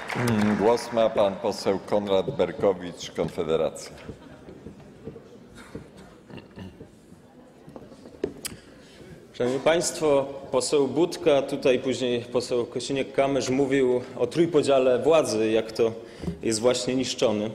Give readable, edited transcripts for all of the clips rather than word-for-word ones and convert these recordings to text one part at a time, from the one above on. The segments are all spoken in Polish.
Głos ma pan poseł Konrad Berkowicz, Konfederacja. Szanowni Państwo, poseł Budka, tutaj później poseł Kosiniak-Kamysz mówił o trójpodziale władzy, jak to jest właśnie niszczony.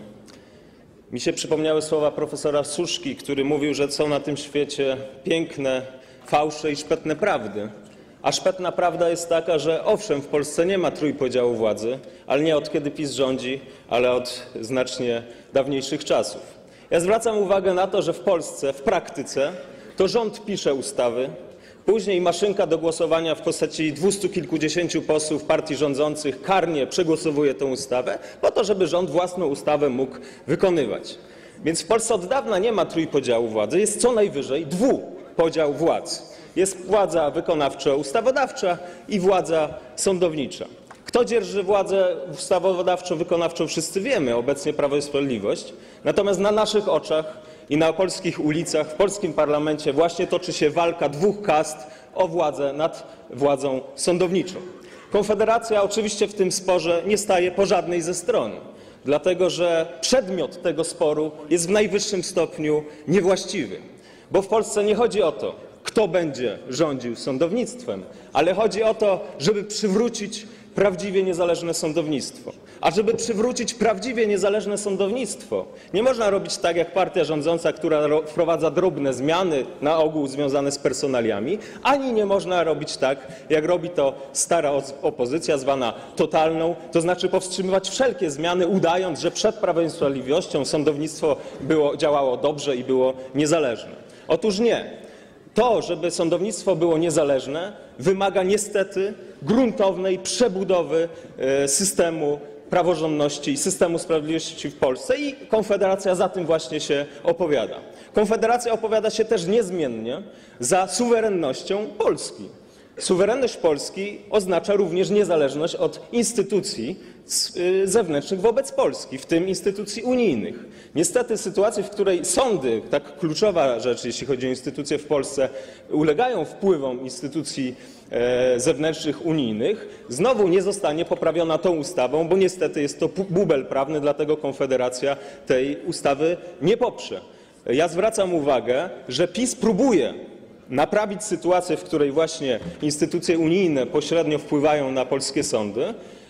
Mi się przypomniały słowa profesora Suszki, który mówił, że są na tym świecie piękne fałsze i szpetne prawdy. A szpetna prawda jest taka, że owszem, w Polsce nie ma trójpodziału władzy, ale nie od kiedy PiS rządzi, ale od znacznie dawniejszych czasów. Ja zwracam uwagę na to, że w Polsce w praktyce to rząd pisze ustawy, później maszynka do głosowania w postaci 200 kilkudziesięciu posłów partii rządzących karnie przegłosowuje tę ustawę po to, żeby rząd własną ustawę mógł wykonywać. Więc w Polsce od dawna nie ma trójpodziału władzy, jest co najwyżej dwupodział władz. Jest władza wykonawczo-ustawodawcza i władza sądownicza. Kto dzierży władzę ustawodawczo-wykonawczą, wszyscy wiemy, obecnie Prawo i Sprawiedliwość. Natomiast na naszych oczach i na polskich ulicach, w polskim parlamencie właśnie toczy się walka dwóch kast o władzę nad władzą sądowniczą. Konfederacja oczywiście w tym sporze nie staje po żadnej ze stron, dlatego że przedmiot tego sporu jest w najwyższym stopniu niewłaściwy. Bo w Polsce nie chodzi o to, kto będzie rządził sądownictwem, ale chodzi o to, żeby przywrócić prawdziwie niezależne sądownictwo. A żeby przywrócić prawdziwie niezależne sądownictwo, nie można robić tak jak partia rządząca, która wprowadza drobne zmiany, na ogół związane z personaliami, ani nie można robić tak, jak robi to stara opozycja zwana totalną, to znaczy powstrzymywać wszelkie zmiany, udając, że przed Prawem i Sprawiedliwością sądownictwo działało dobrze i było niezależne. Otóż nie. To, żeby sądownictwo było niezależne, wymaga niestety gruntownej przebudowy systemu praworządności i systemu sprawiedliwości w Polsce i Konfederacja za tym właśnie się opowiada. Konfederacja opowiada się też niezmiennie za suwerennością Polski. Suwerenność Polski oznacza również niezależność od instytucji zewnętrznych wobec Polski, w tym instytucji unijnych. Niestety sytuacja, w której sądy, tak kluczowa rzecz, jeśli chodzi o instytucje w Polsce, ulegają wpływom instytucji zewnętrznych unijnych, znowu nie zostanie poprawiona tą ustawą, bo niestety jest to bubel prawny, dlatego Konfederacja tej ustawy nie poprze. Ja zwracam uwagę, że PiS próbuje naprawić sytuację, w której właśnie instytucje unijne pośrednio wpływają na polskie sądy,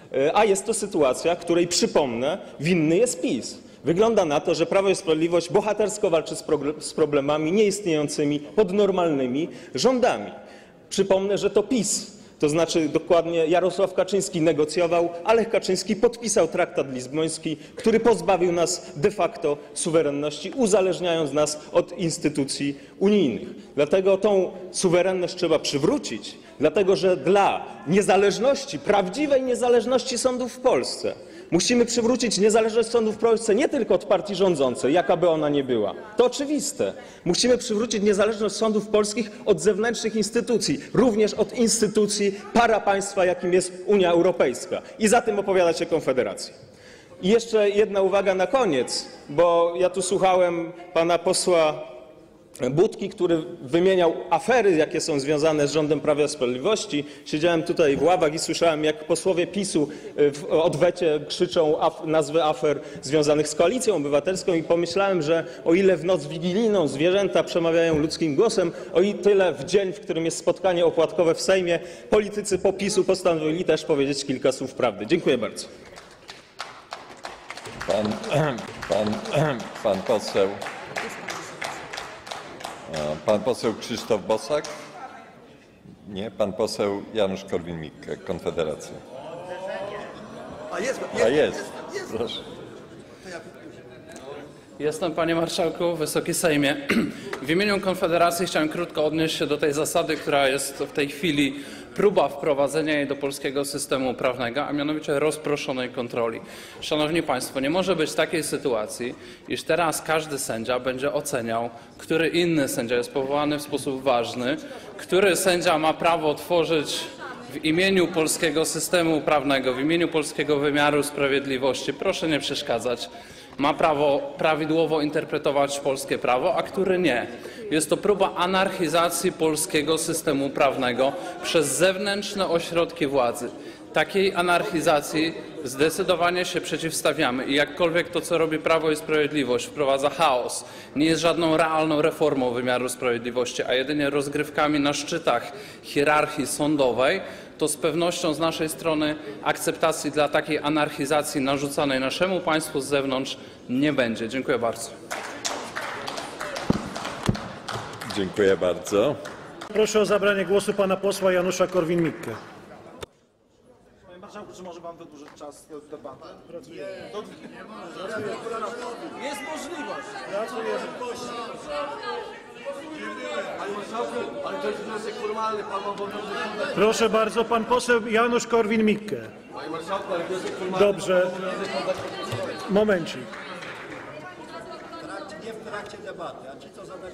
a jest to sytuacja, której, przypomnę, winny jest PiS. Wygląda na to, że Prawo i Sprawiedliwość bohatersko walczy z problemami nieistniejącymi pod normalnymi rządami. Przypomnę, że to PiS, to znaczy dokładnie Jarosław Kaczyński negocjował, a Lech Kaczyński podpisał traktat lizboński, który pozbawił nas de facto suwerenności, uzależniając nas od instytucji unijnych. Dlatego tą suwerenność trzeba przywrócić, dlatego że dla niezależności, prawdziwej niezależności sądów w Polsce musimy przywrócić niezależność sądów w Polsce nie tylko od partii rządzącej, jaka by ona nie była. To oczywiste. Musimy przywrócić niezależność sądów polskich od zewnętrznych instytucji, również od instytucji parapaństwa, jakim jest Unia Europejska. I za tym opowiada się Konfederacja. I jeszcze jedna uwaga na koniec, bo ja tu słuchałem pana posła Budki, który wymieniał afery, jakie są związane z rządem Prawa i Sprawiedliwości. Siedziałem tutaj w ławach i słyszałem, jak posłowie PiS-u w odwecie krzyczą nazwy afer związanych z Koalicją Obywatelską i pomyślałem, że o ile w noc wigilijną zwierzęta przemawiają ludzkim głosem, o tyle w dzień, w którym jest spotkanie opłatkowe w Sejmie, politycy PO-PiS-u postanowili też powiedzieć kilka słów prawdy. Dziękuję bardzo. Pan poseł Krzysztof Bosak? Nie. Pan poseł Janusz Korwin-Mikke, Konfederacja. Jest. Proszę. Jestem, panie marszałku, Wysoki Sejmie. W imieniu Konfederacji chciałem krótko odnieść się do tej zasady, która jest w tej chwili próba wprowadzenia jej do polskiego systemu prawnego, a mianowicie rozproszonej kontroli. Szanowni Państwo, nie może być takiej sytuacji, iż teraz każdy sędzia będzie oceniał, który inny sędzia jest powołany w sposób ważny, który sędzia ma prawo tworzyć w imieniu polskiego systemu prawnego, w imieniu polskiego wymiaru sprawiedliwości, proszę nie przeszkadzać, ma prawo prawidłowo interpretować polskie prawo, a który nie. Jest to próba anarchizacji polskiego systemu prawnego przez zewnętrzne ośrodki władzy. Takiej anarchizacji zdecydowanie się przeciwstawiamy i jakkolwiek to, co robi Prawo i Sprawiedliwość, wprowadza chaos, nie jest żadną realną reformą wymiaru sprawiedliwości, a jedynie rozgrywkami na szczytach hierarchii sądowej, to z pewnością z naszej strony akceptacji dla takiej anarchizacji narzucanej naszemu państwu z zewnątrz nie będzie. Dziękuję bardzo. Dziękuję bardzo. Proszę o zabranie głosu pana posła Janusza Korwin-Mikke. Panie marszałku, czy może pan wydłużyć czas debaty? Jest możliwość. Panie marszałku, ale to jest wniosek formalny, pan ma obowiązek. Proszę bardzo, pan poseł Janusz Korwin-Mikke. Panie marszałku, ale wniosek formalny. Dobrze. Momencik. Nie w trakcie debaty, a ci co zadali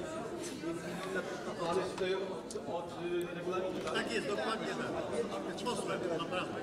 Ale tutaj od regulaminu. tak jest, dokładnie tak. Z posłem, naprawdę.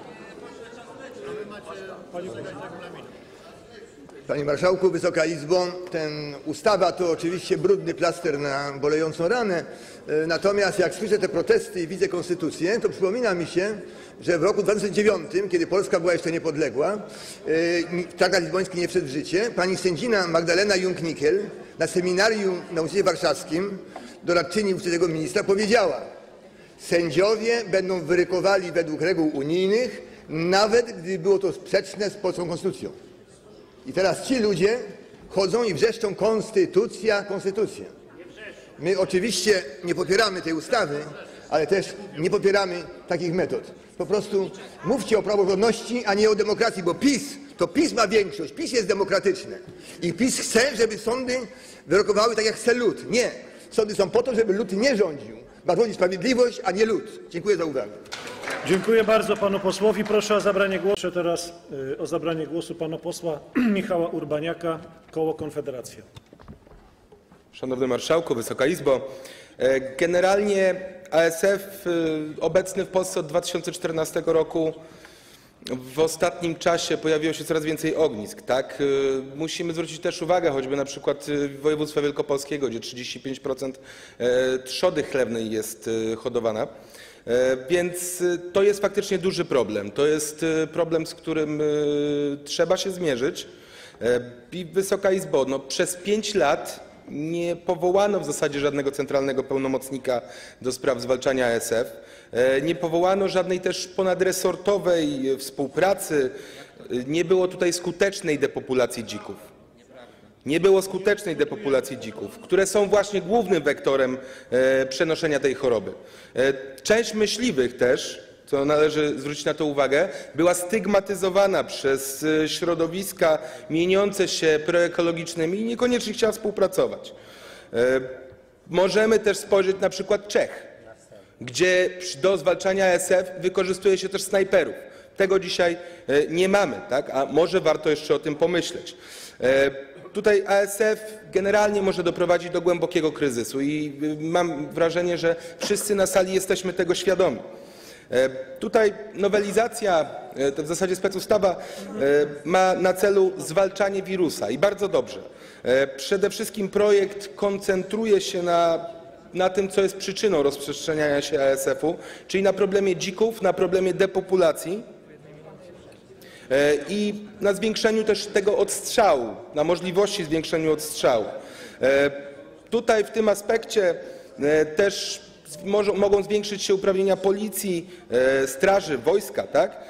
A wy macie regulaminu. Panie Marszałku, Wysoka Izbo, ustawa to oczywiście brudny plaster na bolejącą ranę, natomiast jak słyszę te protesty i widzę konstytucję, to przypomina mi się, że w roku 2009, kiedy Polska była jeszcze niepodległa, traktat lizboński nie wszedł w życie, pani sędzina Magdalena Jung-Nickel na seminarium na Uniwersytecie Warszawskim, doradczyni ówczesnego ministra, powiedziała: sędziowie będą wyrykowali według reguł unijnych, nawet gdy było to sprzeczne z polską konstytucją. I teraz ci ludzie chodzą i wrzeszczą: konstytucja, konstytucja. My oczywiście nie popieramy tej ustawy, ale też nie popieramy takich metod. Po prostu mówcie o praworządności, a nie o demokracji, bo PiS ma większość, PiS jest demokratyczne. I PiS chce, żeby sądy wyrokowały tak, jak chce lud. Nie. Sądy są po to, żeby lud nie rządził. Ma rządzić sprawiedliwość, a nie lud. Dziękuję za uwagę. Dziękuję bardzo panu posłowi. Proszę o zabranie głosu. Proszę teraz o zabranie głosu pana posła Michała Urbaniaka, koło Konfederacja. Szanowny Marszałku, Wysoka Izbo. Generalnie ASF obecny w Polsce od 2014 roku w ostatnim czasie pojawiło się coraz więcej ognisk. Tak? Musimy zwrócić też uwagę choćby na przykład województwa wielkopolskiego, gdzie 35% trzody chlewnej jest hodowana. Więc to jest faktycznie duży problem. To jest problem, z którym trzeba się zmierzyć. I Wysoka Izbo, przez 5 lat nie powołano w zasadzie żadnego centralnego pełnomocnika do spraw zwalczania ASF. Nie powołano żadnej też ponadresortowej współpracy. Nie było tutaj skutecznej depopulacji dzików. Nie było skutecznej depopulacji dzików, które są właśnie głównym wektorem przenoszenia tej choroby. Część myśliwych też, co należy zwrócić na to uwagę, była stygmatyzowana przez środowiska mieniące się proekologicznymi i niekoniecznie chciała współpracować. Możemy też spojrzeć na przykład Czech, gdzie do zwalczania ASF wykorzystuje się też snajperów. Tego dzisiaj nie mamy, tak? A może warto jeszcze o tym pomyśleć. Tutaj ASF generalnie może doprowadzić do głębokiego kryzysu i mam wrażenie, że wszyscy na sali jesteśmy tego świadomi. Tutaj nowelizacja, to w zasadzie specustawa, ma na celu zwalczanie wirusa i bardzo dobrze. Przede wszystkim projekt koncentruje się na tym, co jest przyczyną rozprzestrzeniania się ASF-u, czyli na problemie dzików, na problemie depopulacji i na zwiększeniu też tego odstrzału, na możliwości zwiększenia odstrzału. Tutaj w tym aspekcie też mogą zwiększyć się uprawnienia policji, straży, wojska, tak?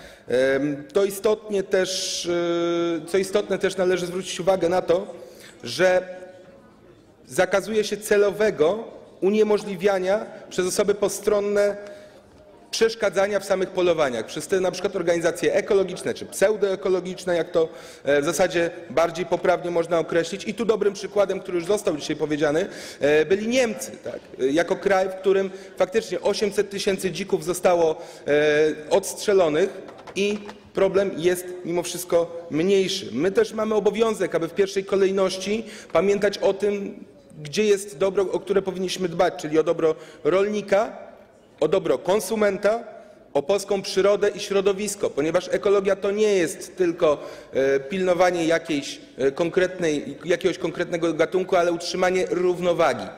Co istotne też należy zwrócić uwagę na to, że zakazuje się celowego uniemożliwiania przez osoby postronne przeszkadzania w samych polowaniach przez te na przykład organizacje ekologiczne czy pseudoekologiczne, jak to w zasadzie bardziej poprawnie można określić. I tu dobrym przykładem, który już został dzisiaj powiedziany, byli Niemcy, tak? Jako kraj, w którym faktycznie 800 000 dzików zostało odstrzelonych i problem jest mimo wszystko mniejszy. My też mamy obowiązek, aby w pierwszej kolejności pamiętać o tym, gdzie jest dobro, o które powinniśmy dbać, czyli o dobro rolnika, o dobro konsumenta, o polską przyrodę i środowisko, ponieważ ekologia to nie jest tylko pilnowanie jakiegoś konkretnego gatunku, ale utrzymanie równowagi.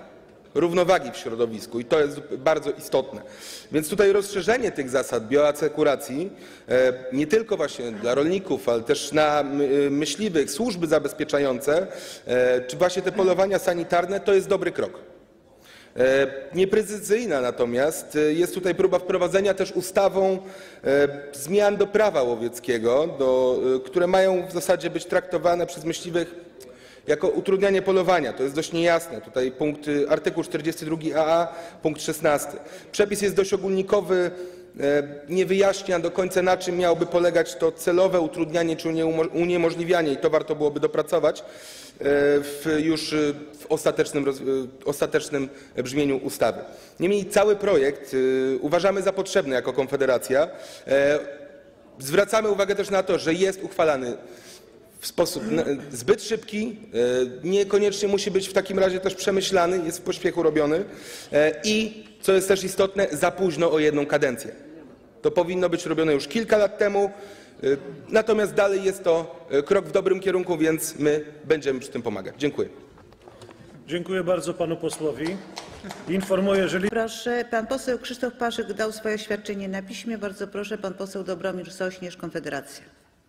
równowagi w środowisku i to jest bardzo istotne. Więc tutaj rozszerzenie tych zasad bioasekuracji nie tylko właśnie dla rolników, ale też na myśliwych, służby zabezpieczające, czy właśnie te polowania sanitarne, to jest dobry krok. Nieprecyzyjna natomiast jest tutaj próba wprowadzenia też ustawą zmian do prawa łowieckiego, które mają w zasadzie być traktowane przez myśliwych jako utrudnianie polowania. To jest dość niejasne. Tutaj artykuł 42a, punkt 16. Przepis jest dość ogólnikowy, nie wyjaśnia do końca, na czym miałoby polegać to celowe utrudnianie czy uniemożliwianie i to warto byłoby dopracować już w ostatecznym brzmieniu ustawy. Niemniej cały projekt uważamy za potrzebny jako Konfederacja. Zwracamy uwagę też na to, że jest uchwalany w sposób zbyt szybki, niekoniecznie musi być w takim razie też przemyślany, jest w pośpiechu robiony i, co jest też istotne, za późno o jedną kadencję. To powinno być robione już kilka lat temu, natomiast dalej jest to krok w dobrym kierunku, więc my będziemy przy tym pomagać. Dziękuję. Dziękuję bardzo panu posłowi. Informuję, że Proszę, pan poseł Krzysztof Paszyk dał swoje oświadczenie na piśmie. Bardzo proszę, pan poseł Dobromir Sośnierz, Konfederacja.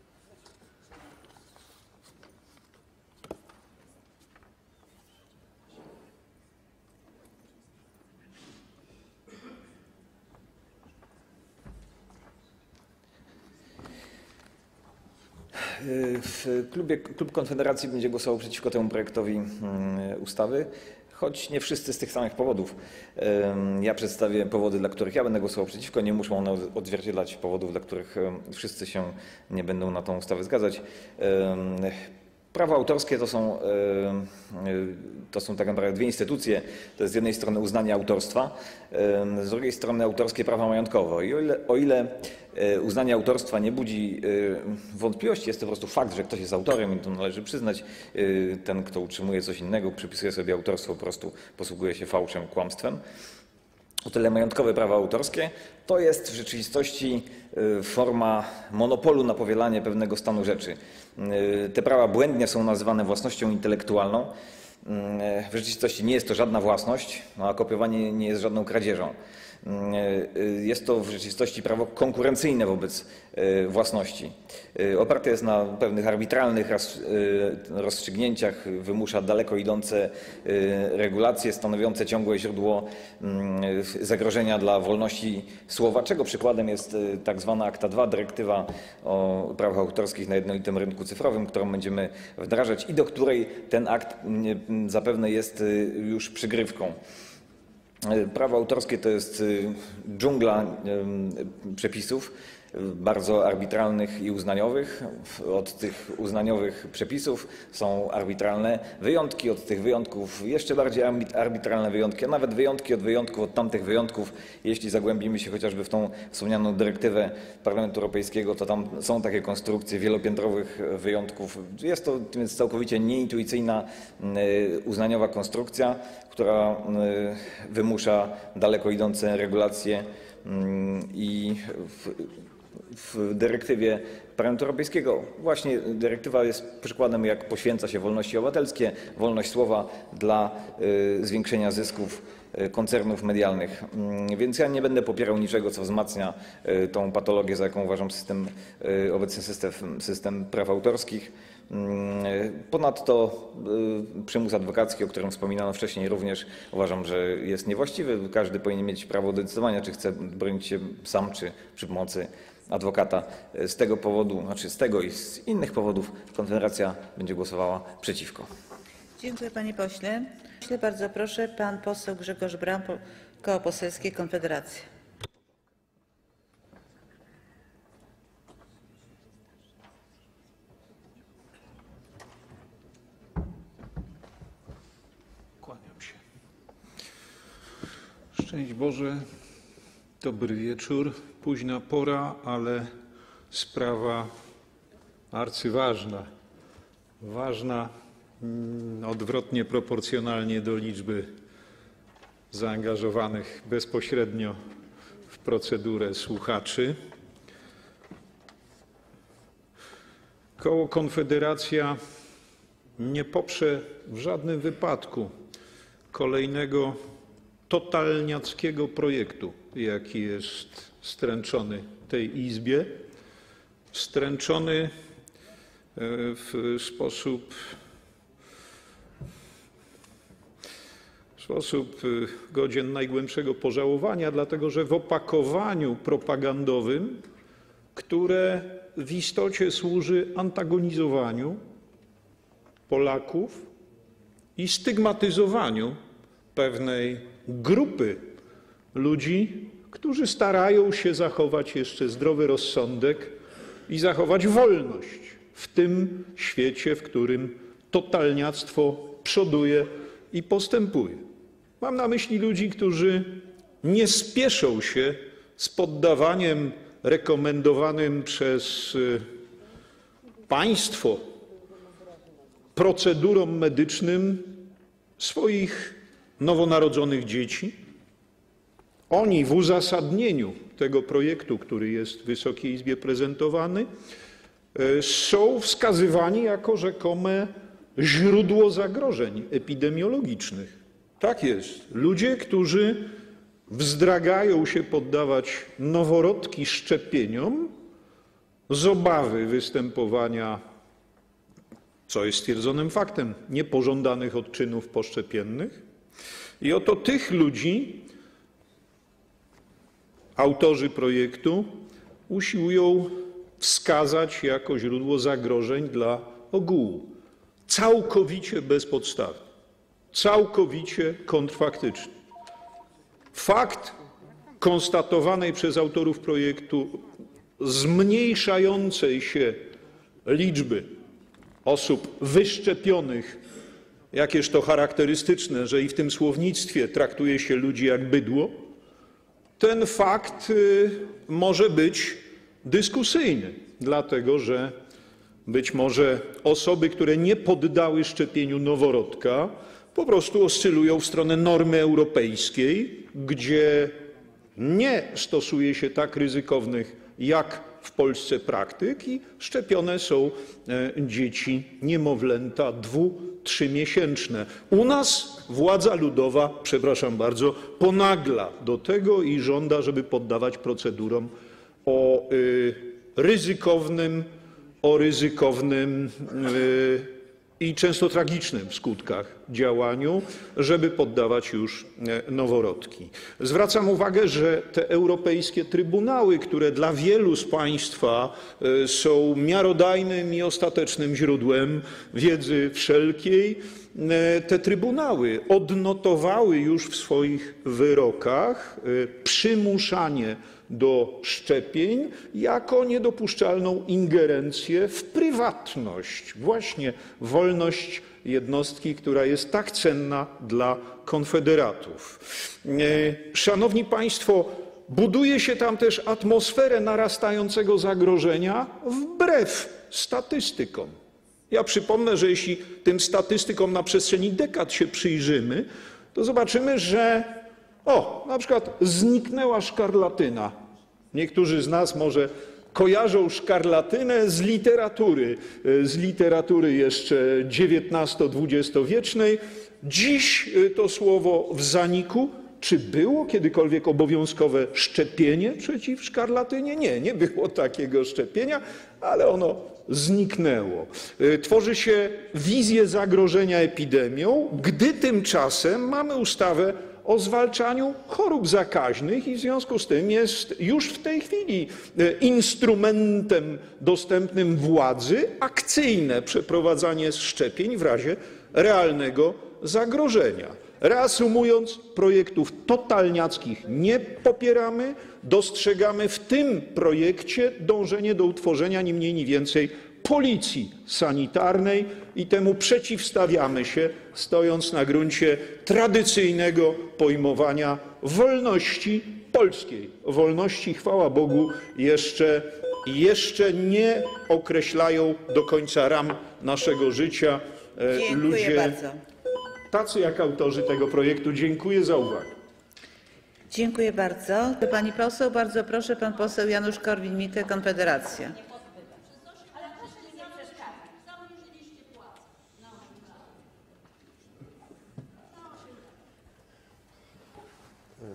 Klub Konfederacji będzie głosował przeciwko temu projektowi ustawy, choć nie wszyscy z tych samych powodów. Ja przedstawię powody, dla których ja będę głosował przeciwko. Nie muszą one odzwierciedlać powodów, dla których wszyscy się nie będą na tę ustawę zgadzać. Prawo autorskie to są tak naprawdę dwie instytucje. To jest z jednej strony uznanie autorstwa, z drugiej strony autorskie prawa majątkowe. I o ile uznanie autorstwa nie budzi wątpliwości, jest to po prostu fakt, że ktoś jest autorem i to należy przyznać. Ten, kto utrzymuje coś innego, przypisuje sobie autorstwo, po prostu posługuje się fałszem, kłamstwem. O tyle majątkowe prawa autorskie to jest w rzeczywistości forma monopolu na powielanie pewnego stanu rzeczy. Te prawa błędnie są nazywane własnością intelektualną. W rzeczywistości nie jest to żadna własność, a kopiowanie nie jest żadną kradzieżą. Jest to w rzeczywistości prawo konkurencyjne wobec własności. Oparte jest na pewnych arbitralnych rozstrzygnięciach, wymusza daleko idące regulacje stanowiące ciągłe źródło zagrożenia dla wolności słowa, czego przykładem jest tak zwana Akta II, dyrektywa o prawach autorskich na jednolitym rynku cyfrowym, którą będziemy wdrażać i do której ten akt zapewne jest już przygrywką. Prawo autorskie to jest dżungla przepisów, bardzo arbitralnych i uznaniowych. Od tych uznaniowych przepisów są arbitralne wyjątki, od tych wyjątków jeszcze bardziej arbitralne wyjątki, a nawet wyjątki od wyjątków od tamtych wyjątków. Jeśli zagłębimy się chociażby w tą wspomnianą dyrektywę Parlamentu Europejskiego, to tam są takie konstrukcje wielopiętrowych wyjątków. Jest to więc całkowicie nieintuicyjna, uznaniowa konstrukcja, która wymusza daleko idące regulacje i w dyrektywie Parlamentu Europejskiego właśnie dyrektywa jest przykładem, jak poświęca się wolności obywatelskie, wolność słowa dla zwiększenia zysków koncernów medialnych. Więc ja nie będę popierał niczego, co wzmacnia tą patologię, za jaką uważam obecny system praw autorskich. Ponadto przymus adwokacki, o którym wspominano wcześniej, również uważam, że jest niewłaściwy. Każdy powinien mieć prawo decydowania, czy chce bronić się sam, czy przy pomocy adwokata. Z tego powodu, z tego i z innych powodów Konfederacja będzie głosowała przeciwko. Dziękuję, panie pośle. Bardzo proszę, pan poseł Grzegorz Braun, Koło Poselskie Konfederacja. Kłaniam się. Szczęść Boże, dobry wieczór. Późna pora, ale sprawa arcyważna. Ważna odwrotnie proporcjonalnie do liczby zaangażowanych bezpośrednio w procedurę słuchaczy. Koło Konfederacja nie poprze w żadnym wypadku kolejnego totalniackiego projektu, jaki jest stręczony tej Izbie, stręczony w sposób godzien najgłębszego pożałowania, dlatego że w opakowaniu propagandowym, które w istocie służy antagonizowaniu Polaków i stygmatyzowaniu pewnej grupy ludzi, którzy starają się zachować jeszcze zdrowy rozsądek i zachować wolność w tym świecie, w którym totalniactwo przoduje i postępuje. Mam na myśli ludzi, którzy nie spieszą się z poddawaniem rekomendowanym przez państwo procedurom medycznym swoich nowonarodzonych dzieci. Oni w uzasadnieniu tego projektu, który jest Wysokiej Izbie prezentowany, są wskazywani jako rzekome źródło zagrożeń epidemiologicznych. Tak jest. Ludzie, którzy wzdragają się poddawać noworodki szczepieniom z obawy występowania, co jest stwierdzonym faktem, niepożądanych odczynów poszczepiennych. I oto tych ludzi autorzy projektu usiłują wskazać jako źródło zagrożeń dla ogółu. Całkowicie bezpodstawnie, całkowicie kontrfaktycznie. Fakt konstatowanej przez autorów projektu zmniejszającej się liczby osób wyszczepionych, jakież to charakterystyczne, że i w tym słownictwie traktuje się ludzi jak bydło, ten fakt może być dyskusyjny, dlatego że być może osoby, które nie poddały szczepieniu noworodka, po prostu oscylują w stronę normy europejskiej, gdzie nie stosuje się tak ryzykownych jak w Polsce praktyk i szczepione są dzieci, niemowlęta 2–3-miesięczne. U nas władza ludowa, przepraszam bardzo, ponagla do tego i żąda, żeby poddawać procedurom o ryzykownym i często tragicznym w skutkach działaniu, żeby poddawać już noworodki. Zwracam uwagę, że te europejskie trybunały, które dla wielu z państwa są miarodajnym i ostatecznym źródłem wiedzy wszelkiej, te trybunały odnotowały już w swoich wyrokach przymuszanie do szczepień jako niedopuszczalną ingerencję w prywatność, właśnie wolność jednostki, która jest tak cenna dla konfederatów. Szanowni państwo, buduje się tam też atmosferę narastającego zagrożenia wbrew statystykom. Ja przypomnę, że jeśli tym statystykom na przestrzeni dekad się przyjrzymy, to zobaczymy, że na przykład zniknęła szkarlatyna. Niektórzy z nas może kojarzą szkarlatynę z literatury jeszcze XIX-XX-wiecznej. Dziś to słowo w zaniku. Czy było kiedykolwiek obowiązkowe szczepienie przeciw szkarlatynie? Nie, nie było takiego szczepienia, ale ono zniknęło. Tworzy się wizję zagrożenia epidemią, gdy tymczasem mamy ustawę o zwalczaniu chorób zakaźnych i w związku z tym jest już w tej chwili instrumentem dostępnym władzy akcyjne przeprowadzanie szczepień w razie realnego zagrożenia. Reasumując, projektów totalniackich nie popieramy, dostrzegamy w tym projekcie dążenie do utworzenia ni mniej ni więcej policji sanitarnej i temu przeciwstawiamy się, stojąc na gruncie tradycyjnego pojmowania wolności polskiej. Wolności, chwała Bogu, jeszcze nie określają do końca ram naszego życia. Dziękuję bardzo. Tacy jak autorzy tego projektu. Dziękuję za uwagę. Dziękuję bardzo. Pani poseł, bardzo proszę, pan poseł Janusz Korwin-Mikke, Konfederacja.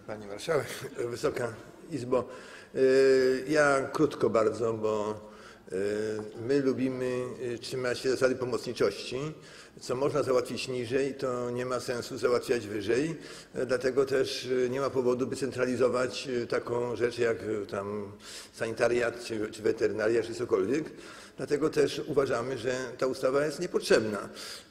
Pani Marszałek, Wysoka Izbo. Ja krótko bardzo, bo my lubimy trzymać się zasady pomocniczości. Co można załatwić niżej, to nie ma sensu załatwiać wyżej. Dlatego też nie ma powodu, by centralizować taką rzecz jak tam sanitariat, czy weterynaria, czy cokolwiek. Dlatego też uważamy, że ta ustawa jest niepotrzebna.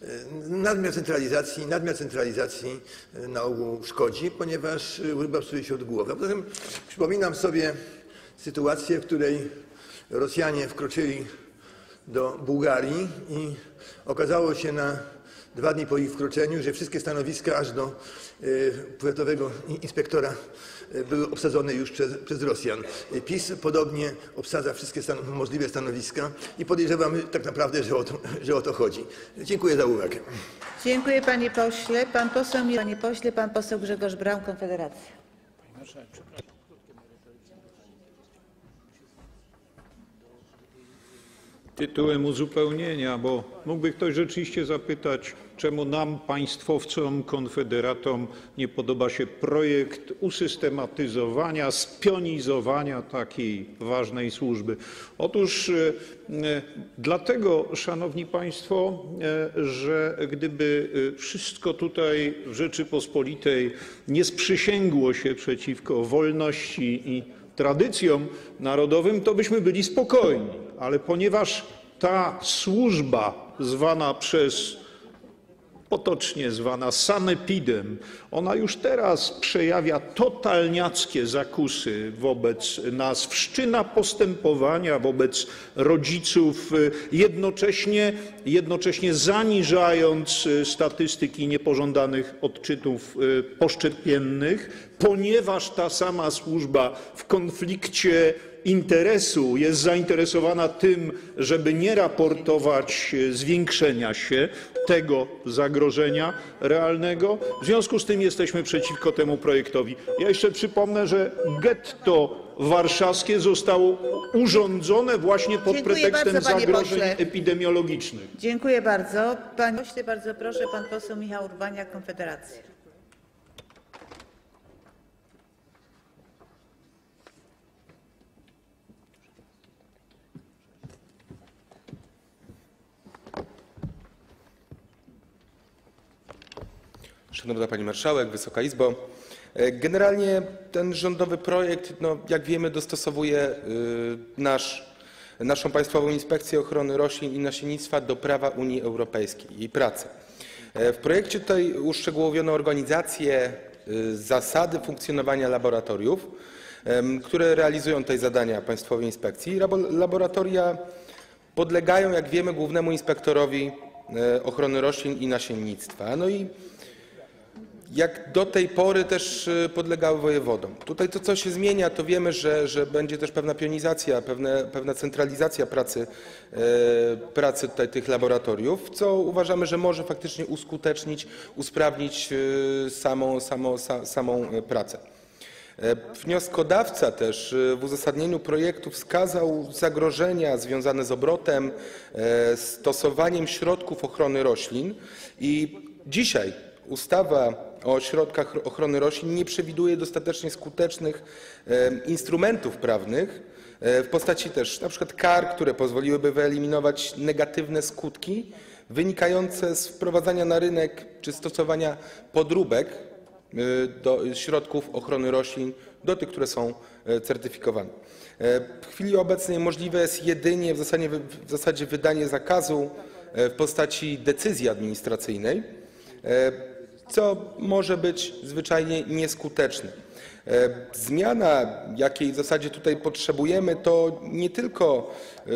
Nadmiar centralizacji na ogół szkodzi, ponieważ łyba psuje się od głowy. A poza tym przypominam sobie sytuację, w której Rosjanie wkroczyli do Bułgarii i okazało się na 2 dni po ich wkroczeniu, że wszystkie stanowiska aż do powiatowego inspektora były obsadzone już przez Rosjan. PiS podobnie obsadza wszystkie możliwe stanowiska i podejrzewamy tak naprawdę, że o to chodzi. Dziękuję za uwagę. Dziękuję panie pośle. Pan poseł Grzegorz Braun, Konfederacja. Tytułem uzupełnienia, bo mógłby ktoś rzeczywiście zapytać, czemu nam, państwowcom, konfederatom, nie podoba się projekt usystematyzowania, spionizowania takiej ważnej służby. Otóż dlatego, szanowni państwo, że gdyby wszystko tutaj w Rzeczypospolitej nie sprzysięgło się przeciwko wolności i tradycjom narodowym, to byśmy byli spokojni. Ale ponieważ ta służba potocznie zwana sanepidem, ona już teraz przejawia totalniackie zakusy wobec nas, wszczyna postępowania wobec rodziców, jednocześnie zaniżając statystyki niepożądanych odczytów poszczepiennych, ponieważ ta sama służba w konflikcie interesu jest zainteresowana tym, żeby nie raportować zwiększenia się tego zagrożenia realnego. W związku z tym jesteśmy przeciwko temu projektowi. Ja jeszcze przypomnę, że getto warszawskie zostało urządzone właśnie pod pretekstem zagrożeń epidemiologicznych. Dziękuję bardzo. Panie pośle, bardzo proszę, pan poseł Michał Urbaniak, Konfederacja. Szanowna Pani Marszałek, Wysoka Izbo. Generalnie ten rządowy projekt, jak wiemy, dostosowuje naszą Państwową Inspekcję Ochrony Roślin i Nasiennictwa do prawa Unii Europejskiej i pracy. W projekcie tutaj uszczegółowiono organizację, zasady funkcjonowania laboratoriów, które realizują tutaj zadania Państwowej Inspekcji. Laboratoria podlegają, jak wiemy, głównemu inspektorowi ochrony roślin i nasiennictwa. No i jak do tej pory też podlegały wojewodom. Tutaj to, co się zmienia, to wiemy, że będzie też pewna pionizacja, pewna centralizacja pracy tutaj tych laboratoriów, co uważamy, że może faktycznie uskutecznić, usprawnić samą pracę. Wnioskodawca też w uzasadnieniu projektu wskazał zagrożenia związane z obrotem, stosowaniem środków ochrony roślin i dzisiaj ustawa o środkach ochrony roślin nie przewiduje dostatecznie skutecznych instrumentów prawnych w postaci też na przykład kar, które pozwoliłyby wyeliminować negatywne skutki wynikające z wprowadzania na rynek czy stosowania podróbek do środków ochrony roślin, do tych, które są certyfikowane. W chwili obecnej możliwe jest jedynie w zasadzie wydanie zakazu w postaci decyzji administracyjnej, co może być zwyczajnie nieskuteczne. Zmiana, jakiej w zasadzie tutaj potrzebujemy, to nie tylko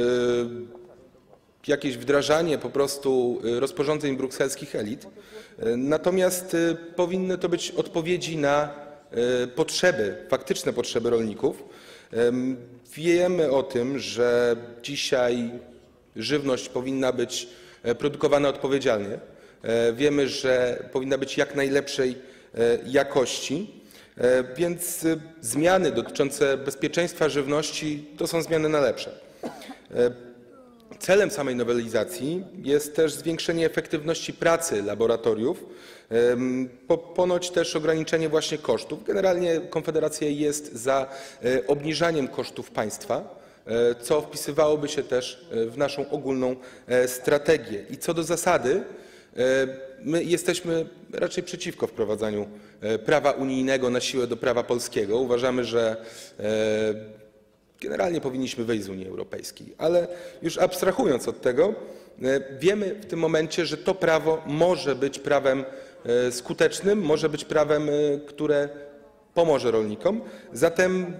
jakieś wdrażanie po prostu rozporządzeń brukselskich elit, natomiast powinny to być odpowiedzi na potrzeby, faktyczne potrzeby rolników. Wiemy o tym, że dzisiaj żywność powinna być produkowana odpowiedzialnie. Wiemy, że powinna być jak najlepszej jakości, więc zmiany dotyczące bezpieczeństwa żywności to są zmiany na lepsze. celem samej nowelizacji jest też zwiększenie efektywności pracy laboratoriów, ponoć też ograniczenie właśnie kosztów. Generalnie Konfederacja jest za obniżaniem kosztów państwa, co wpisywałoby się też w naszą ogólną strategię. I co do zasady, my jesteśmy raczej przeciwko wprowadzaniu prawa unijnego na siłę do prawa polskiego. Uważamy, że generalnie powinniśmy wyjść z Unii Europejskiej, ale już abstrahując od tego, wiemy w tym momencie, że to prawo może być prawem skutecznym, może być prawem, które pomoże rolnikom. Zatem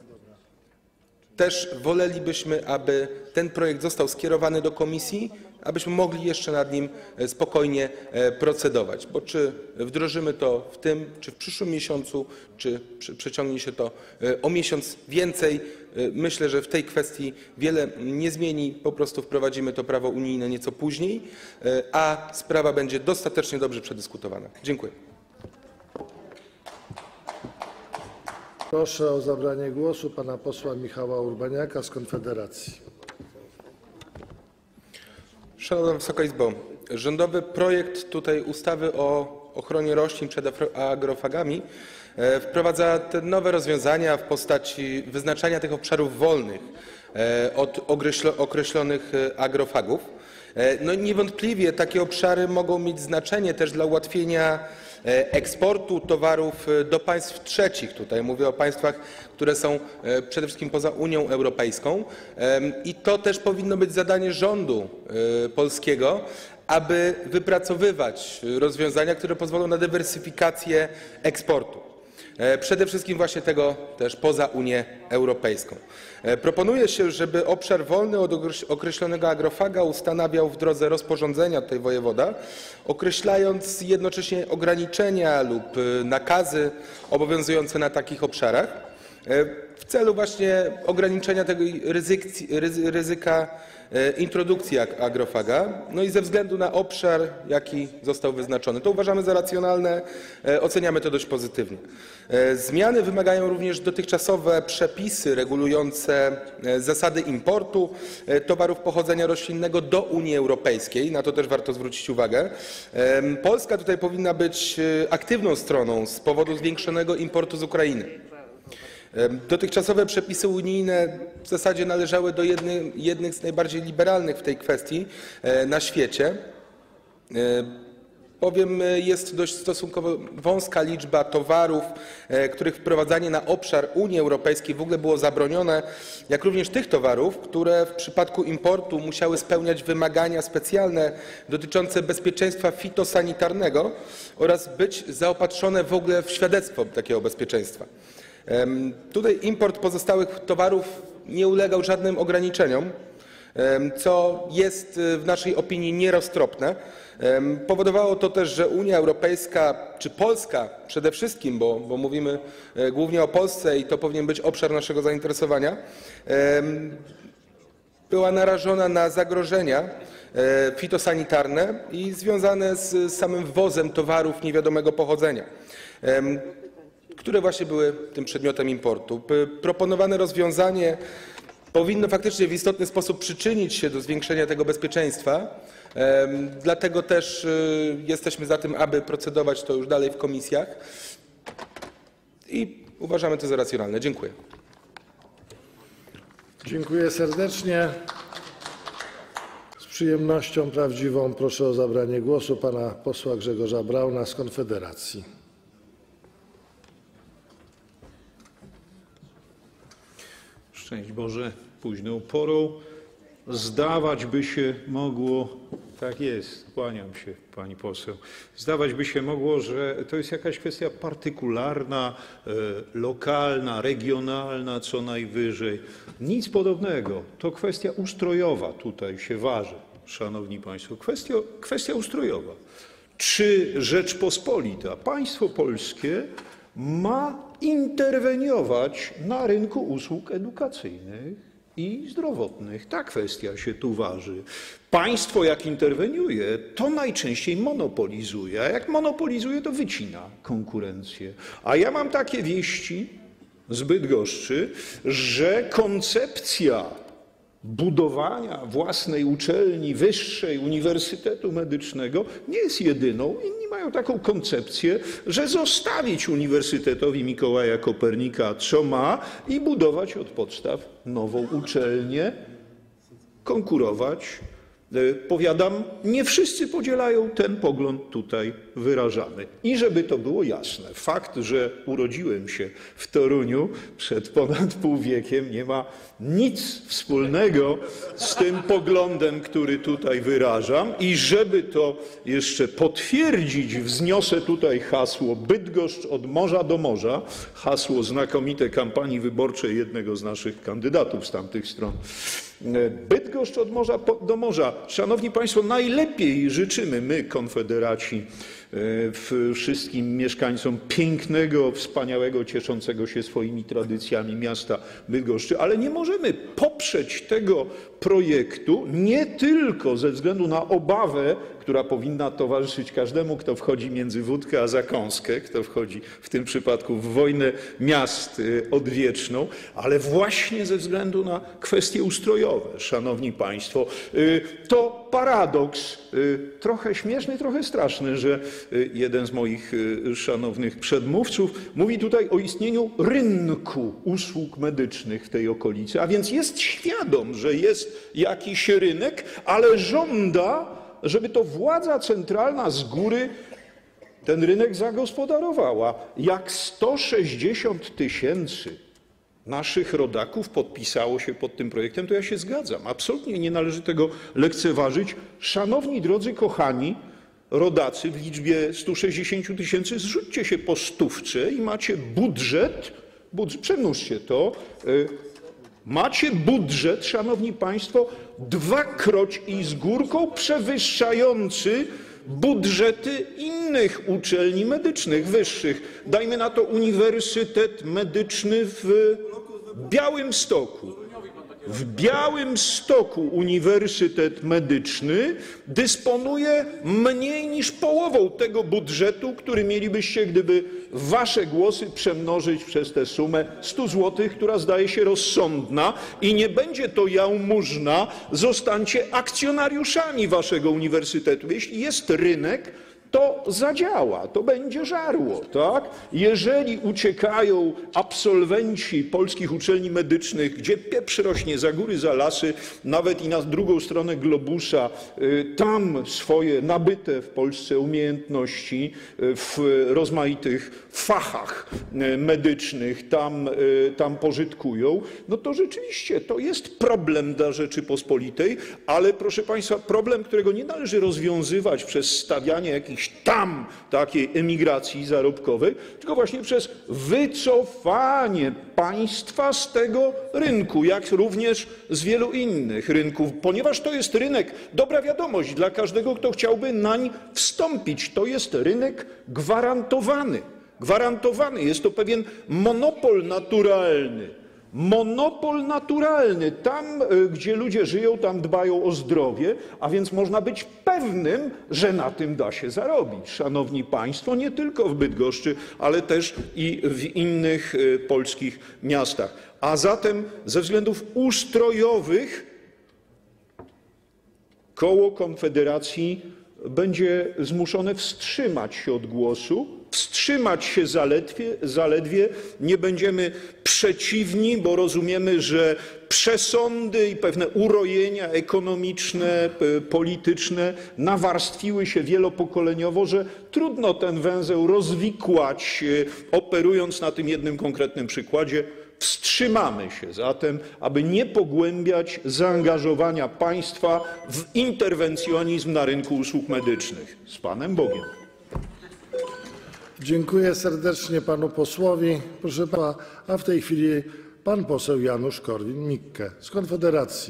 też wolelibyśmy, aby ten projekt został skierowany do komisji, abyśmy mogli jeszcze nad nim spokojnie procedować. Bo czy wdrożymy to w tym, czy w przyszłym miesiącu, czy przeciągnie się to o miesiąc więcej, myślę, że w tej kwestii wiele nie zmieni. Po prostu wprowadzimy to prawo unijne nieco później, a sprawa będzie dostatecznie dobrze przedyskutowana. Dziękuję. Proszę o zabranie głosu pana posła Michała Urbaniaka z Konfederacji. Szanowna Wysoka Izbo, rządowy projekt tutaj ustawy o ochronie roślin przed agrofagami wprowadza te nowe rozwiązania w postaci wyznaczania tych obszarów wolnych od określonych agrofagów. No i niewątpliwie takie obszary mogą mieć znaczenie też dla ułatwienia eksportu towarów do państw trzecich. Tutaj mówię o państwach, które są przede wszystkim poza Unią Europejską. I to też powinno być zadanie rządu polskiego, aby wypracowywać rozwiązania, które pozwolą na dywersyfikację eksportu. Przede wszystkim właśnie tego też poza Unię Europejską. Proponuje się, żeby obszar wolny od określonego agrofaga ustanawiał w drodze rozporządzenia tutaj wojewoda, określając jednocześnie ograniczenia lub nakazy obowiązujące na takich obszarach w celu właśnie ograniczenia tego ryzyka introdukcji agrofaga, no i ze względu na obszar, jaki został wyznaczony. To uważamy za racjonalne, oceniamy to dość pozytywnie. Zmiany wymagają również dotychczasowe przepisy regulujące zasady importu towarów pochodzenia roślinnego do Unii Europejskiej. Na to też warto zwrócić uwagę. Polska tutaj powinna być aktywną stroną z powodu zwiększonego importu z Ukrainy. Dotychczasowe przepisy unijne w zasadzie należały do jednych z najbardziej liberalnych w tej kwestii na świecie, bowiem jest dość stosunkowo wąska liczba towarów, których wprowadzanie na obszar Unii Europejskiej w ogóle było zabronione, jak również tych towarów, które w przypadku importu musiały spełniać wymagania specjalne dotyczące bezpieczeństwa fitosanitarnego oraz być zaopatrzone w ogóle w świadectwo takiego bezpieczeństwa. Tutaj import pozostałych towarów nie ulegał żadnym ograniczeniom, co jest w naszej opinii nieroztropne. Powodowało to też, że Unia Europejska, czy Polska przede wszystkim, bo mówimy głównie o Polsce i to powinien być obszar naszego zainteresowania, była narażona na zagrożenia fitosanitarne i związane z samym wwozem towarów niewiadomego pochodzenia, które właśnie były tym przedmiotem importu. Proponowane rozwiązanie powinno faktycznie w istotny sposób przyczynić się do zwiększenia tego bezpieczeństwa. Dlatego też jesteśmy za tym, aby procedować to już dalej w komisjach i uważamy to za racjonalne. Dziękuję. Dziękuję serdecznie. Z przyjemnością prawdziwą proszę o zabranie głosu pana posła Grzegorza Brauna z Konfederacji. Szczęść Boże, późną porą. Zdawać by się mogło, tak jest, kłaniam się pani poseł, zdawać by się mogło, że to jest jakaś kwestia partykularna, lokalna, regionalna co najwyżej. Nic podobnego. To kwestia ustrojowa tutaj się waży, szanowni państwo. Kwestia ustrojowa. Czy Rzeczpospolita, państwo polskie ma interweniować na rynku usług edukacyjnych i zdrowotnych? Ta kwestia się tu waży. Państwo jak interweniuje, to najczęściej monopolizuje, a jak monopolizuje, to wycina konkurencję. A ja mam takie wieści z Bydgoszczy, że koncepcja budowania własnej uczelni wyższej, uniwersytetu medycznego nie jest jedyną. Inni mają taką koncepcję, że zostawić Uniwersytetowi Mikołaja Kopernika, co ma, i budować od podstaw nową uczelnię, konkurować. Powiadam, nie wszyscy podzielają ten pogląd tutaj wyrażany. I żeby to było jasne, fakt, że urodziłem się w Toruniu przed ponad pół wiekiem, nie ma nic wspólnego z tym poglądem, który tutaj wyrażam. I żeby to jeszcze potwierdzić, wzniosę tutaj hasło Bydgoszcz od morza do morza, hasło znakomite kampanii wyborczej jednego z naszych kandydatów z tamtych stron. Bydgoszcz od morza do morza. Szanowni Państwo, najlepiej życzymy my, konfederaci, wszystkim mieszkańcom pięknego, wspaniałego, cieszącego się swoimi tradycjami miasta Bydgoszczy, ale nie możemy poprzeć tego projektu nie tylko ze względu na obawę, która powinna towarzyszyć każdemu, kto wchodzi między wódkę a zakąskę, kto wchodzi w tym przypadku w wojnę miast odwieczną, ale właśnie ze względu na kwestie ustrojowe. Szanowni Państwo, to paradoks, trochę śmieszny, trochę straszny, że jeden z moich szanownych przedmówców mówi tutaj o istnieniu rynku usług medycznych w tej okolicy, a więc jest świadom, że jest jakiś rynek, ale żąda, żeby to władza centralna z góry ten rynek zagospodarowała. Jak 160 000 naszych rodaków podpisało się pod tym projektem, to ja się zgadzam. Absolutnie nie należy tego lekceważyć. Szanowni, drodzy, kochani rodacy w liczbie 160 000, zrzućcie się po stówce i macie budżet, przemnóżcie to, macie budżet, szanowni państwo, dwakroć i z górką przewyższający budżety innych uczelni medycznych wyższych. Dajmy na to Uniwersytet Medyczny w Białymstoku. W Białymstoku Uniwersytet Medyczny dysponuje mniej niż połową tego budżetu, który mielibyście, gdyby wasze głosy przemnożyć przez tę sumę 100 zł, która zdaje się rozsądna, i nie będzie to jałmużna, zostańcie akcjonariuszami waszego uniwersytetu. Jeśli jest rynek, to zadziała, to będzie żarło, tak? Jeżeli uciekają absolwenci polskich uczelni medycznych, gdzie pieprz rośnie za góry, za lasy, nawet i na drugą stronę globusa, tam swoje nabyte w Polsce umiejętności w rozmaitych fachach medycznych tam pożytkują, no to rzeczywiście to jest problem dla Rzeczypospolitej, ale proszę państwa, problem, którego nie należy rozwiązywać przez stawianie jakichś tam takiej emigracji zarobkowej, tylko właśnie przez wycofanie państwa z tego rynku, jak również z wielu innych rynków, ponieważ to jest rynek, dobra wiadomość dla każdego, kto chciałby nań wstąpić, to jest rynek gwarantowany. Gwarantowany, jest to pewien monopol naturalny. Monopol naturalny. Tam, gdzie ludzie żyją, tam dbają o zdrowie, a więc można być pewnym, że na tym da się zarobić. Szanowni Państwo, nie tylko w Bydgoszczy, ale też i w innych polskich miastach. A zatem ze względów ustrojowych koło Konfederacji będzie zmuszone wstrzymać się od głosu, wstrzymać się zaledwie. Nie będziemy przeciwni, bo rozumiemy, że przesądy i pewne urojenia ekonomiczne, polityczne nawarstwiły się wielopokoleniowo, że trudno ten węzeł rozwikłać, operując na tym jednym konkretnym przykładzie. Wstrzymamy się zatem, aby nie pogłębiać zaangażowania państwa w interwencjonizm na rynku usług medycznych. Z Panem Bogiem. Dziękuję serdecznie panu posłowi. Proszę pana, a w tej chwili pan poseł Janusz Korwin-Mikke z Konfederacji.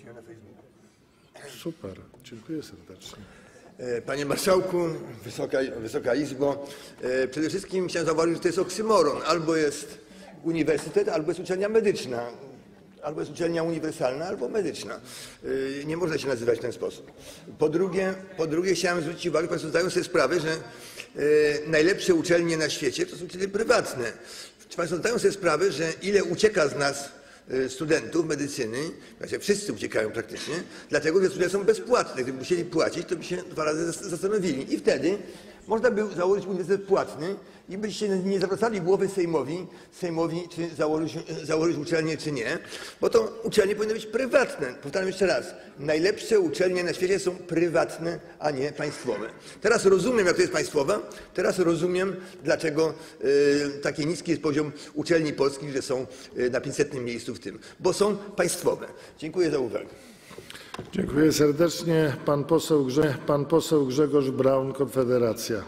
Super, dziękuję serdecznie. Panie Marszałku, Wysoka Izbo, przede wszystkim chciałem zauważyć, że to jest oksymoron. Albo jest uniwersytet, albo jest uczelnia medyczna. Albo jest uczelnia uniwersalna, albo medyczna. Nie można się nazywać w ten sposób. Po drugie chciałem zwrócić uwagę, Państwo zdają sobie sprawę, że najlepsze uczelnie na świecie to są uczelnie prywatne. Czy Państwo zdają sobie sprawę, że ile ucieka z nas studentów medycyny, znaczy wszyscy uciekają praktycznie, dlatego że studia są bezpłatne. Gdyby musieli płacić, to by się 2 razy zastanowili. I wtedy można by założyć uniwersytet płatny i byście nie zawracali głowy Sejmowi, czy założyć uczelnię, czy nie, bo to uczelnie powinny być prywatne. Powtarzam jeszcze raz, najlepsze uczelnie na świecie są prywatne, a nie państwowe. Teraz rozumiem, jak to jest państwowa, teraz rozumiem, dlaczego taki niski jest poziom uczelni polskich, że są na 500. miejscu w tym, bo są państwowe. Dziękuję za uwagę. Dziękuję serdecznie. Pan poseł Grzegorz Braun, Konfederacja.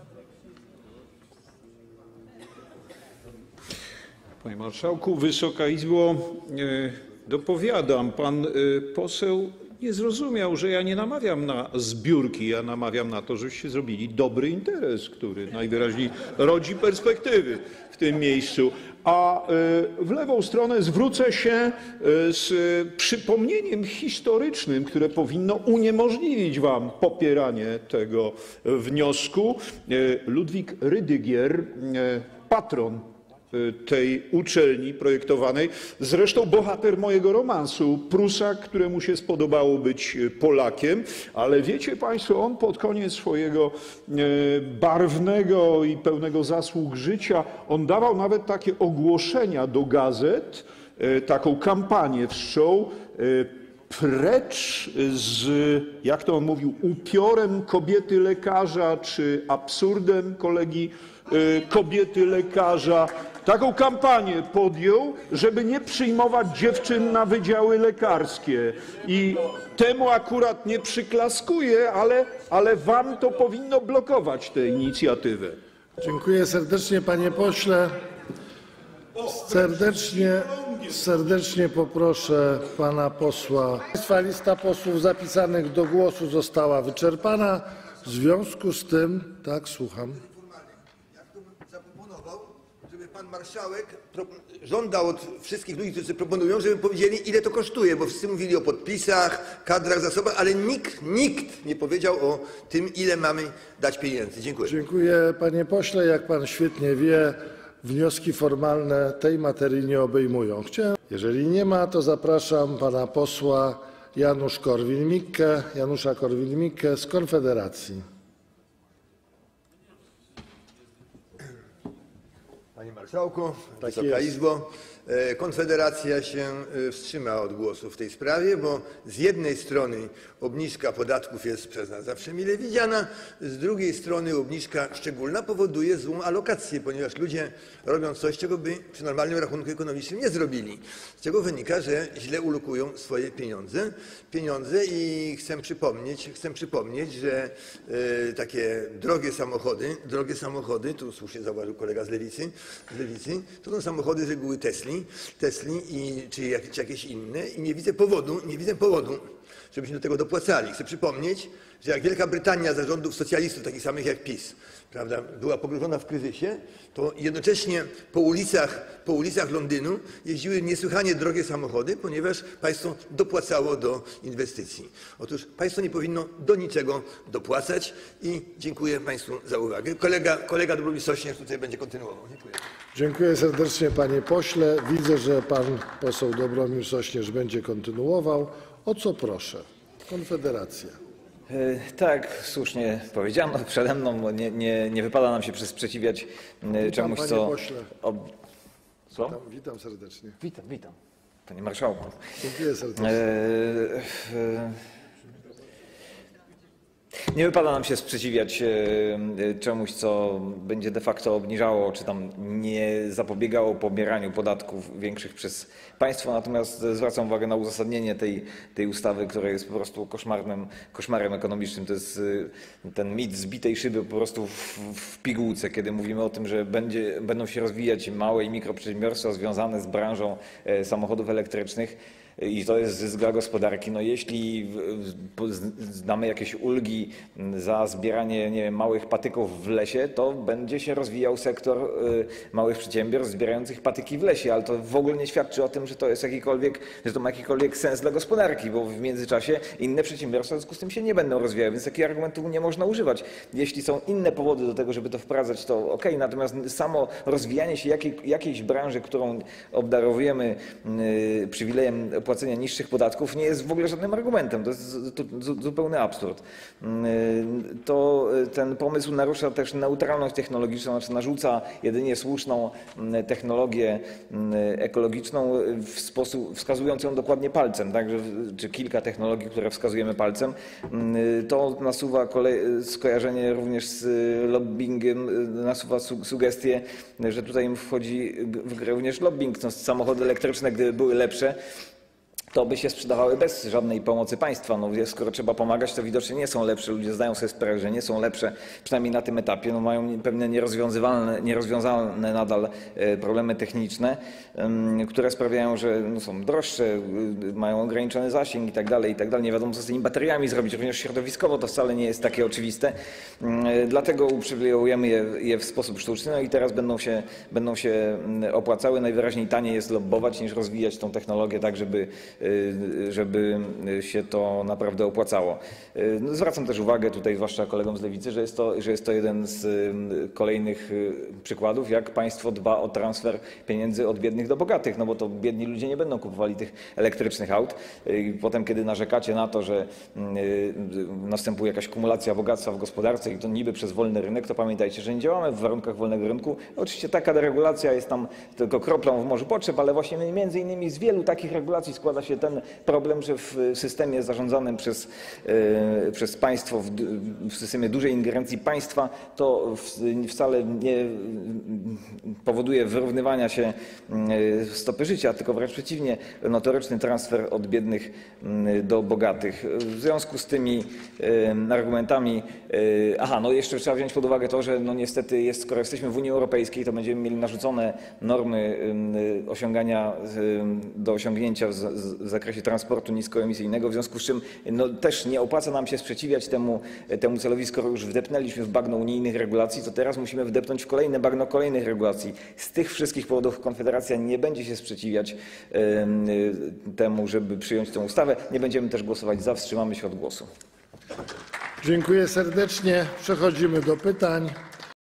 Panie Marszałku, Wysoka Izbo, dopowiadam. Pan poseł nie zrozumiał, że ja nie namawiam na zbiórki, ja namawiam na to, żebyście zrobili dobry interes, który najwyraźniej rodzi perspektywy w tym miejscu. A w lewą stronę zwrócę się z przypomnieniem historycznym, które powinno uniemożliwić wam popieranie tego wniosku. Ludwik Rydygier, patron tej uczelni projektowanej, zresztą bohater mojego romansu, Prusak, któremu się spodobało być Polakiem, ale wiecie państwo, on pod koniec swojego barwnego i pełnego zasług życia, on dawał nawet takie ogłoszenia do gazet, taką kampanię wszczął, precz z, jak to on mówił, upiorem kobiety lekarza, czy absurdem kolegi kobiety lekarza. Taką kampanię podjął, żeby nie przyjmować dziewczyn na wydziały lekarskie. I temu akurat nie przyklaskuję, ale wam to powinno blokować tę inicjatywę. Dziękuję serdecznie, panie pośle. Serdecznie poproszę pana posła. Państwa lista posłów zapisanych do głosu została wyczerpana. W związku z tym, tak, słucham. Żeby pan marszałek żądał od wszystkich ludzi, którzy proponują, żeby powiedzieli, ile to kosztuje, bo wszyscy mówili o podpisach, kadrach, zasobach, ale nikt nie powiedział o tym, ile mamy dać pieniędzy. Dziękuję. Dziękuję, panie pośle. Jak pan świetnie wie, wnioski formalne tej materii nie obejmują. Jeżeli nie ma, to zapraszam pana posła Janusza Korwin-Mikke z Konfederacji. Panie Marszałku, Wysoka Izbo, Konfederacja się wstrzyma od głosu w tej sprawie, bo z jednej strony obniżka podatków jest przez nas zawsze mile widziana, z drugiej strony obniżka szczególna powoduje złą alokację, ponieważ ludzie robią coś, czego by przy normalnym rachunku ekonomicznym nie zrobili, z czego wynika, że źle ulokują swoje pieniądze i chcę przypomnieć, że takie drogie samochody, tu słusznie zauważył kolega z lewicy, to są samochody z reguły Tesli czy jakieś inne i nie widzę powodu, żebyśmy do tego dopłacali. Chcę przypomnieć, że jak Wielka Brytania za rządów socjalistów, takich samych jak PiS, prawda, była pogrążona w kryzysie, to jednocześnie po ulicach Londynu jeździły niesłychanie drogie samochody, ponieważ państwo dopłacało do inwestycji. Otóż państwo nie powinno do niczego dopłacać i dziękuję państwu za uwagę. Kolega Dobromir Sośnierz tutaj będzie kontynuował. Dziękuję. Dziękuję serdecznie, panie pośle. Widzę, że pan poseł Dobromir Sośnierz będzie kontynuował. O co proszę? Konfederacja. Tak, słusznie powiedziano przede mną. Nie wypada nam się sprzeciwiać czemuś, panie co... pośle. Co? Witam serdecznie. Witam. Panie marszałku. Dziękuję serdecznie. Nie wypada nam się sprzeciwiać czemuś, co będzie de facto obniżało, czy tam nie zapobiegało pobieraniu podatków większych przez państwo, natomiast zwracam uwagę na uzasadnienie tej ustawy, która jest po prostu koszmarem ekonomicznym. To jest ten mit zbitej szyby po prostu w pigułce, kiedy mówimy o tym, że będą się rozwijać małe i mikroprzedsiębiorstwa związane z branżą samochodów elektrycznych. i to jest zysk dla gospodarki. No jeśli damy jakieś ulgi za zbieranie, nie wiem, małych patyków w lesie, to będzie się rozwijał sektor małych przedsiębiorstw zbierających patyki w lesie, ale to w ogóle nie świadczy o tym, że to ma jakikolwiek sens dla gospodarki, bo w międzyczasie inne przedsiębiorstwa w związku z tym się nie będą rozwijały, więc takiego argumentu nie można używać. Jeśli są inne powody do tego, żeby to wprowadzać, to okej, natomiast samo rozwijanie się jakiejś branży, którą obdarowujemy przywilejem płacenia niższych podatków, nie jest w ogóle żadnym argumentem. To jest zupełny absurd. Ten pomysł narusza też neutralność technologiczną, znaczy narzuca jedynie słuszną technologię ekologiczną w sposób wskazując ją dokładnie palcem, tak? Czy kilka technologii, które wskazujemy palcem. To nasuwa skojarzenie również z lobbyingiem, nasuwa sugestię, że tutaj wchodzi w grę również lobbying. No, samochody elektryczne, gdyby były lepsze, to by się sprzedawały bez żadnej pomocy państwa. No, skoro trzeba pomagać, to widocznie nie są lepsze. Ludzie zdają sobie sprawę, że nie są lepsze, przynajmniej na tym etapie. No, mają pewne nierozwiązane nadal problemy techniczne, które sprawiają, że są droższe, mają ograniczony zasięg i tak dalej. Nie wiadomo, co z tymi bateriami zrobić. Również środowiskowo to wcale nie jest takie oczywiste. Dlatego uprzywilejujemy je w sposób sztuczny, no i teraz będą się opłacały. Najwyraźniej taniej jest lobbować, niż rozwijać tą technologię tak, żeby się to naprawdę opłacało. No, zwracam też uwagę tutaj, zwłaszcza kolegom z Lewicy, że jest to jeden z kolejnych przykładów, jak państwo dba o transfer pieniędzy od biednych do bogatych, no bo to biedni ludzie nie będą kupowali tych elektrycznych aut. I potem, kiedy narzekacie na to, że następuje jakaś kumulacja bogactwa w gospodarce i to niby przez wolny rynek, to pamiętajcie, że nie działamy w warunkach wolnego rynku. Oczywiście taka deregulacja jest tam tylko kroplą w morzu potrzeb, ale właśnie między innymi z wielu takich regulacji składa się ten problem, że w systemie zarządzanym przez państwo, w systemie dużej ingerencji państwa, to wcale nie powoduje wyrównywania się stopy życia, tylko wręcz przeciwnie, notoryczny transfer od biednych do bogatych. W związku z tymi argumentami, no jeszcze trzeba wziąć pod uwagę to, że no niestety skoro jesteśmy w Unii Europejskiej, to będziemy mieli narzucone normy do osiągnięcia w zakresie transportu niskoemisyjnego, w związku z czym no, też nie opłaca nam się sprzeciwiać temu celowi, skoro już wdepnęliśmy w bagno unijnych regulacji, to teraz musimy wdepnąć w kolejne bagno kolejnych regulacji. Z tych wszystkich powodów Konfederacja nie będzie się sprzeciwiać temu, żeby przyjąć tę ustawę. Nie będziemy też głosować za, wstrzymamy się od głosu. Dziękuję serdecznie. Przechodzimy do pytań.